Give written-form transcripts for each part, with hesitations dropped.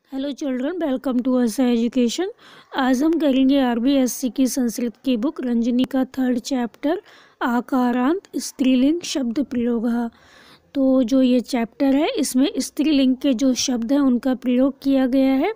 Hello children, welcome to असा education. आज हम करेंगे आरबीएससी की संस्कृत की बुक रंजनी का 3rd चैप्टर आकारांत स्त्रीलिंग शब्द प्रयोग। तो जो ये चैप्टर है इसमें स्त्रीलिंग के जो शब्द हैं उनका प्रयोग किया गया है।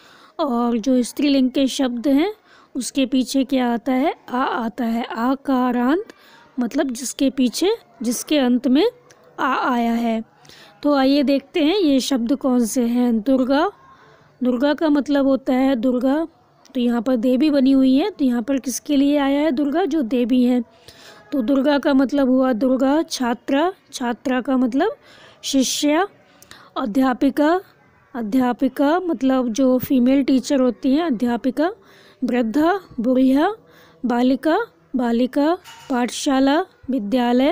और जो स्त्रीलिंग के शब्द हैं उसके पीछे क्या आता है? आ आता है। आकारांत मतलब जिसके पीछे जिसके अंत में आ आया है। तो आइए देखते हैं ये शब्द कौन से हैं। दुर्गा, दुर्गा का मतलब होता है दुर्गा। तो यहाँ पर देवी बनी हुई है, तो यहाँ पर किसके लिए आया है? दुर्गा, जो देवी है। तो दुर्गा का मतलब हुआ दुर्गा। छात्रा, छात्रा का मतलब शिष्या। अध्यापिका, अध्यापिका मतलब जो फीमेल टीचर होती हैं, अध्यापिका। वृद्धा, बुढ़िया। बालिका, बालिका। पाठशाला, विद्यालय।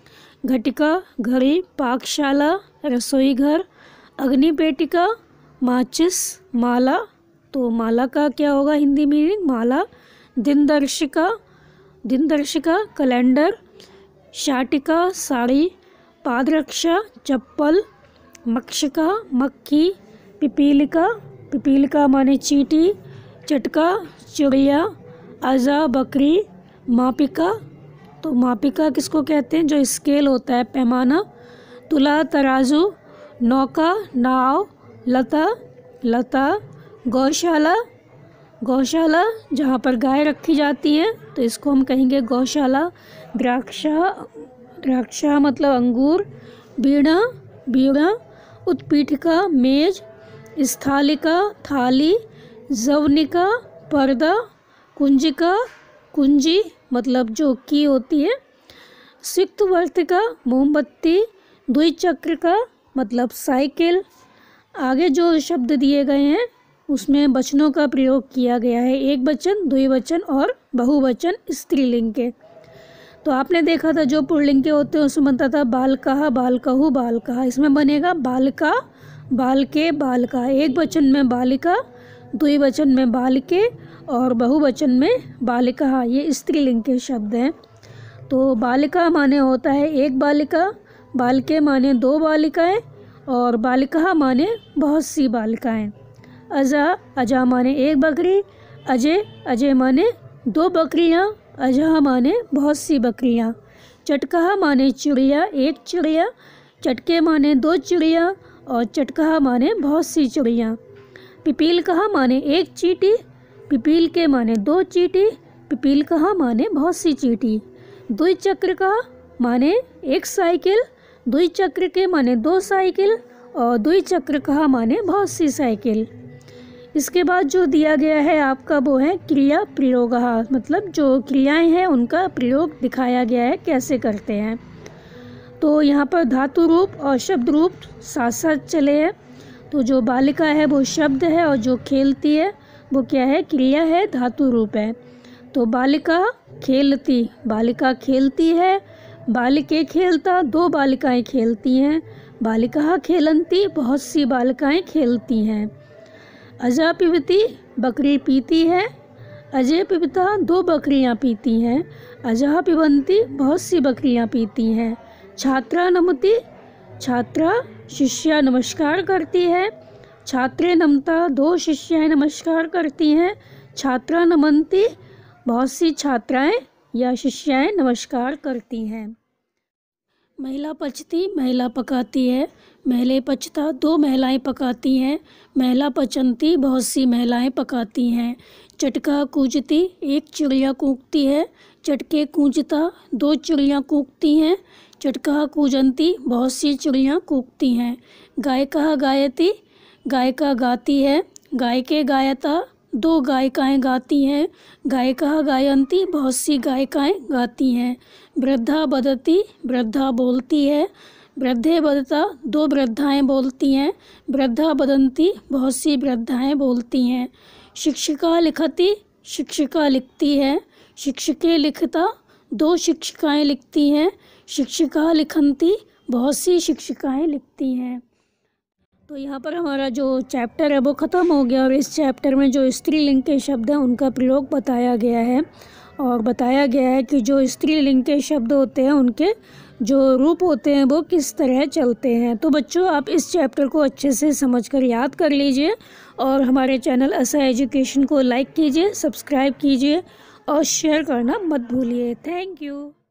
घटिका, घड़ी। पाकशाला, रसोई घर। अग्निपेटिका, माचिस। माला, तो माला का क्या होगा हिंदी मीनिंग? माला। दिनदर्शिका, दिनदर्शिका कैलेंडर। शाटिका, साड़ी। पादरक्षा, चप्पल। मक्षिका, मक्खी। पिपीलिका, पिपीलिका माने चींटी। चटका, चिड़िया। अजा, बकरी। मापिका, तो मापिका किसको कहते हैं? जो स्केल होता है, पैमाना। तुला, तराजू। नौका, नाव। लता, लता। गौशाला, गौशाला जहाँ पर गाय रखी जाती है तो इसको हम कहेंगे गौशाला। द्राक्षा, द्राक्षा मतलब अंगूर। बीड़ा, बीड़ा। उत्पीठिका, मेज। स्थालिका, थाली। जवनिका, पर्दा। कुंजिका, कुंजी मतलब जो की होती है। सिक्तवर्तिका, मोमबत्ती। द्विचक्रिका मतलब साइकिल। आगे जो शब्द दिए गए हैं उसमें वचनों का प्रयोग किया गया है, एक वचन, द्विवचन और बहुवचन स्त्रीलिंग के। तो आपने देखा था जो पुल्लिंग के होते हैं उसमें बनता था बालकः, बालकहु, बालकः। इसमें बनेगा बालिका, बालके, बालका। एक वचन में बालिका, द्विवचन में बालिके और बहुवचन में बालिका। ये स्त्रीलिंग के शब्द हैं। तो बालिका माने होता है एक बालिका, बालके माने दो बालिकाएं और बालिका माने बहुत सी बालिकाएं। अजा, अजा माने एक बकरी। अजय, अजय माने दो बकरियां। अजह माने बहुत सी बकरियां। चटकहा माने चिड़िया, एक चिड़िया। चटके माने दो चिड़िया और चटकहा माने बहुत सी चिड़िया। पिपील कहा माने एक चींटी। पिपील के माने दो चींटी। पिपील कहा माने बहुत सी चींटी। द्विचक्र का माने एक साइकिल। द्विचक्र के माने दो साइकिल और द्विचक्र कहा माने बहुत सी साइकिल। इसके बाद जो दिया गया है आपका वो है क्रिया प्रयोग, मतलब जो क्रियाएं हैं उनका प्रयोग दिखाया गया है कैसे करते हैं। तो यहाँ पर धातु रूप और शब्द रूप साथ साथ चले हैं। तो जो बालिका है वो शब्द है और जो खेलती है वो क्या है? क्रिया है, धातु रूप है। तो बालिका खेलती, बालिका खेलती है। बालिके खेलता, दो बालिकाएं खेलती हैं। बालिका खेलंती, बहुत सी बालिकाएं खेलती हैं। अजा पिबती, बकरी पीती है। अजय पिबता, दो बकरियां पीती हैं। अजहा पिबंती, बहुत सी बकरियां पीती हैं। छात्रा नमती, छात्रा शिष्या नमस्कार करती है। छात्रे नमता, दो शिष्याएं नमस्कार करती हैं। छात्रा नमंती, बहुत सी छात्राएं या शिष्याएं नमस्कार करती हैं। महिला पचती, महिला पकाती है। महिले पचता, दो महिलाएं पकाती हैं। महिला पचंती, बहुत सी महिलाएं पकाती हैं। चटका कूजती, एक चिड़िया कूकती है। चटके कूजता, दो चिड़ियाँ कूकती हैं। चटका कूजंती, बहुत सी चिड़ियाँ कूकती हैं। गायिका गायती, गायिका गाती है। गायके गायता, दो गायिकाएं गाती हैं। गायिका गायंती, बहुत सी गायिकाएं गाती हैं। वृद्धा बदती, वृद्धा बोलती है। वृद्धे बदता, दो वृद्धाएं बोलती हैं। वृद्धा बदंती, बहुत सी वृद्धाएं बोलती हैं। शिक्षिका लिखती, शिक्षिका लिखती है। शिक्षके लिखता, दो शिक्षिकाएं लिखती हैं। शिक्षिका लिखंती, बहुत सी शिक्षिकाएं लिखती हैं। तो यहाँ पर हमारा जो चैप्टर है वो ख़त्म हो गया और इस चैप्टर में जो स्त्रीलिंग के शब्द हैं उनका प्रयोग बताया गया है। और बताया गया है कि जो स्त्रीलिंग के शब्द होते हैं उनके जो रूप होते हैं वो किस तरह चलते हैं। तो बच्चों आप इस चैप्टर को अच्छे से समझकर याद कर लीजिए और हमारे चैनल ऐसा एजुकेशन को लाइक कीजिए, सब्सक्राइब कीजिए और शेयर करना मत भूलिए। Thank you.